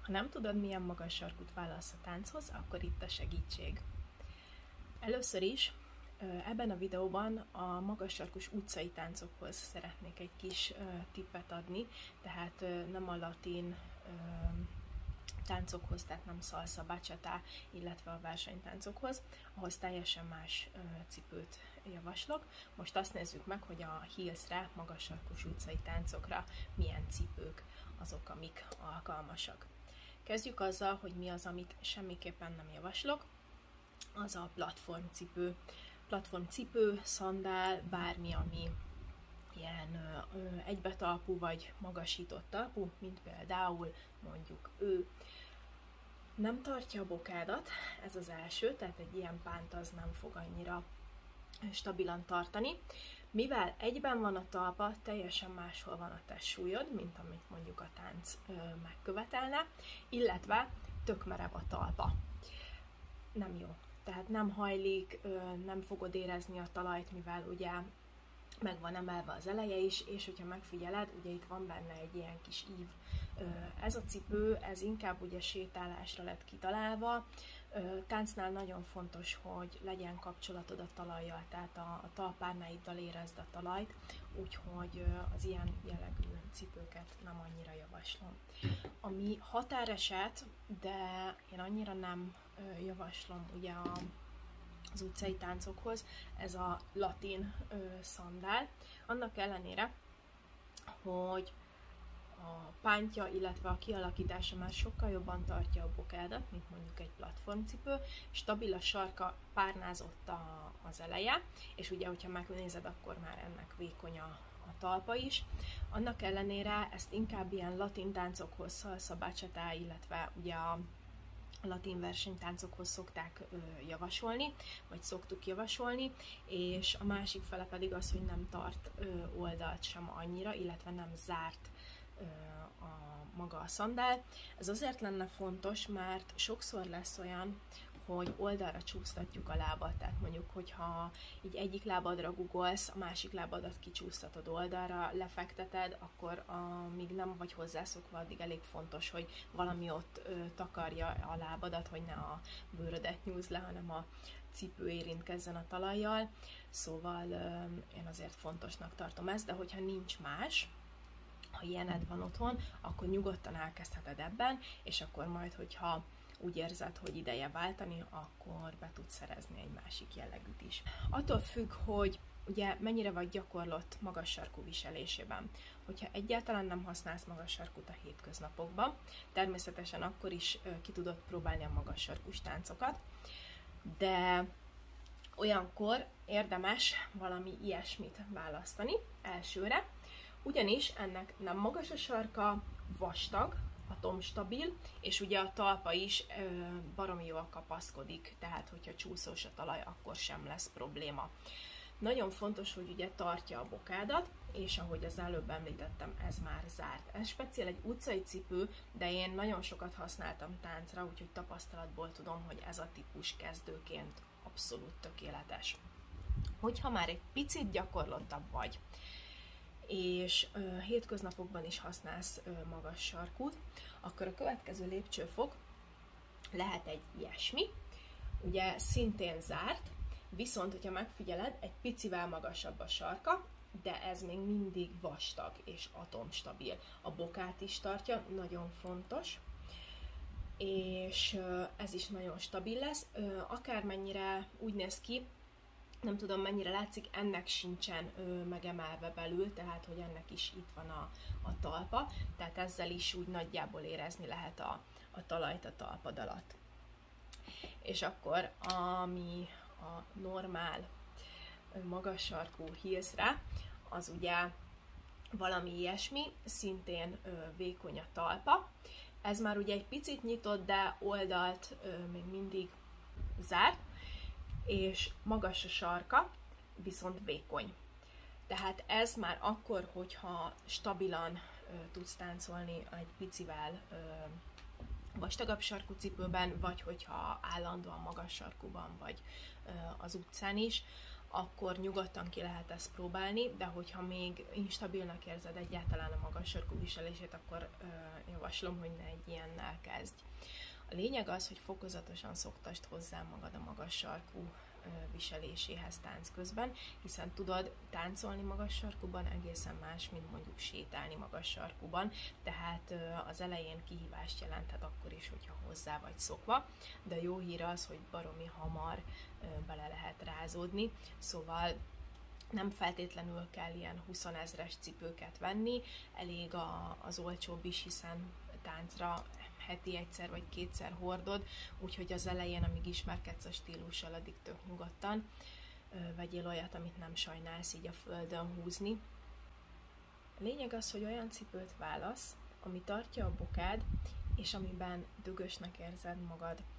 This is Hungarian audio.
Ha nem tudod, milyen magas sarkút válasz a tánchoz, akkor itt a segítség. Először is ebben a videóban a magas sarkus utcai táncokhoz szeretnék egy kis tippet adni, tehát nem a latin táncokhoz, tehát nem salsa, bachata, illetve a versenytáncokhoz, ahhoz teljesen más cipőt javaslok. Most azt nézzük meg, hogy a heelsre, magas sarkus utcai táncokra milyen cipők azok, amik alkalmasak. Kezdjük azzal, hogy mi az, amit semmiképpen nem javaslok, az a platformcipő. Platformcipő, szandál, bármi, ami ilyen egybetalpú vagy magasított talpú, mint például mondjuk ő. Nem tartja a bokádat, ez az első, tehát egy ilyen pánt az nem fog annyira stabilan tartani. Mivel egyben van a talpa, teljesen máshol van a testsúlyod, mint amit mondjuk a tánc megkövetelne, illetve tök merev a talpa. Nem jó. Tehát nem hajlik, nem fogod érezni a talajt, mivel ugye meg van emelve az eleje is, és hogyha megfigyeled, ugye itt van benne egy ilyen kis ív. Ez a cipő, ez inkább ugye sétálásra lett kitalálva. Táncnál nagyon fontos, hogy legyen kapcsolatod a talajjal, tehát a talpárnáiddal érezd a talajt, úgyhogy az ilyen jellegű cipőket nem annyira javaslom. Ami határeset, de én annyira nem javaslom ugye az utcai táncokhoz, ez a latin szandál. Annak ellenére, hogy a pántja, illetve a kialakítása már sokkal jobban tartja a bokádat, mint mondjuk egy platformcipő, stabil a sarka, párnázott az eleje, és ugye, hogyha megnézed, akkor már ennek vékony a talpa is. Annak ellenére ezt inkább ilyen latin táncokhoz, salsa, bachata, illetve ugye a latin versenytáncokhoz szokták javasolni, vagy szoktuk javasolni, és a másik fele pedig az, hogy nem tart oldalt sem annyira, illetve nem zárt maga a szandál. Ez azért lenne fontos, mert sokszor lesz olyan, hogy oldalra csúsztatjuk a lábat, tehát mondjuk, hogyha így egyik lábadra guggolsz, a másik lábadat kicsúsztatod oldalra, lefekteted, akkor amíg nem vagy hozzászokva, addig elég fontos, hogy valami ott takarja a lábadat, hogy ne a bőrödet nyúzd le, hanem a cipő érintkezzen a talajjal. Szóval én azért fontosnak tartom ezt, de hogyha nincs más, ha ilyened van otthon, akkor nyugodtan elkezdheted ebben, és akkor majd, hogyha úgy érzed, hogy ideje váltani, akkor be tudsz szerezni egy másik jellegűt is. Attól függ, hogy ugye mennyire vagy gyakorlott magas sarkú viselésében. Hogyha egyáltalán nem használsz magas sarkút a hétköznapokban, természetesen akkor is ki tudod próbálni a magas sarkús táncokat, de olyankor érdemes valami ilyesmit választani elsőre, ugyanis ennek nem magas a sarka, vastag, atomstabil, és ugye a talpa is baromi jól kapaszkodik, tehát hogyha csúszós a talaj, akkor sem lesz probléma. Nagyon fontos, hogy ugye tartja a bokádat, és ahogy az előbb említettem, ez már zárt. Ez speciál egy utcai cipő, de én nagyon sokat használtam táncra, úgyhogy tapasztalatból tudom, hogy ez a típus kezdőként abszolút tökéletes. Hogyha már egy picit gyakorlottabb vagy, és hétköznapokban is használsz magas sarkút, akkor a következő lépcsőfok lehet egy ilyesmi, ugye szintén zárt, viszont, hogyha megfigyeled, egy picivel magasabb a sarka, de ez még mindig vastag és atomstabil. A bokát is tartja, nagyon fontos, és ez is nagyon stabil lesz, akármennyire úgy néz ki, nem tudom mennyire látszik, ennek sincsen megemelve belül, tehát hogy ennek is itt van a talpa, tehát ezzel is úgy nagyjából érezni lehet a talajt a talpad alatt. És akkor ami a normál magas sarkú heelsre, az ugye valami ilyesmi, szintén vékony a talpa. Ez már ugye egy picit nyitott, de oldalt még mindig zárt, és magas a sarka, viszont vékony. Tehát ez már akkor, hogyha stabilan tudsz táncolni egy picivel vastagabb sarkú cipőben, vagy hogyha állandóan magas sarkúban vagy az utcán is, akkor nyugodtan ki lehet ezt próbálni, de hogyha még instabilnak érzed egyáltalán a magas sarkú viselését, akkor javaslom, hogy ne egy ilyennel kezdj. A lényeg az, hogy fokozatosan szoktasd hozzá magad a magas sarkú viseléséhez tánc közben, hiszen tudod, táncolni magas sarkúban egészen más, mint mondjuk sétálni magas sarkúban, tehát az elején kihívást jelenthet akkor is, hogyha hozzá vagy szokva, de a jó hír az, hogy baromi hamar bele lehet rázódni, szóval nem feltétlenül kell ilyen 20 000-es cipőket venni, elég az olcsóbb is, hiszen táncra heti egyszer vagy kétszer hordod, úgyhogy az elején, amíg ismerkedsz a stílussal, addig tök nyugodtan vegyél olyat, amit nem sajnálsz így a földön húzni. A lényeg az, hogy olyan cipőt válasz, ami tartja a bokád, és amiben dögösnek érzed magad.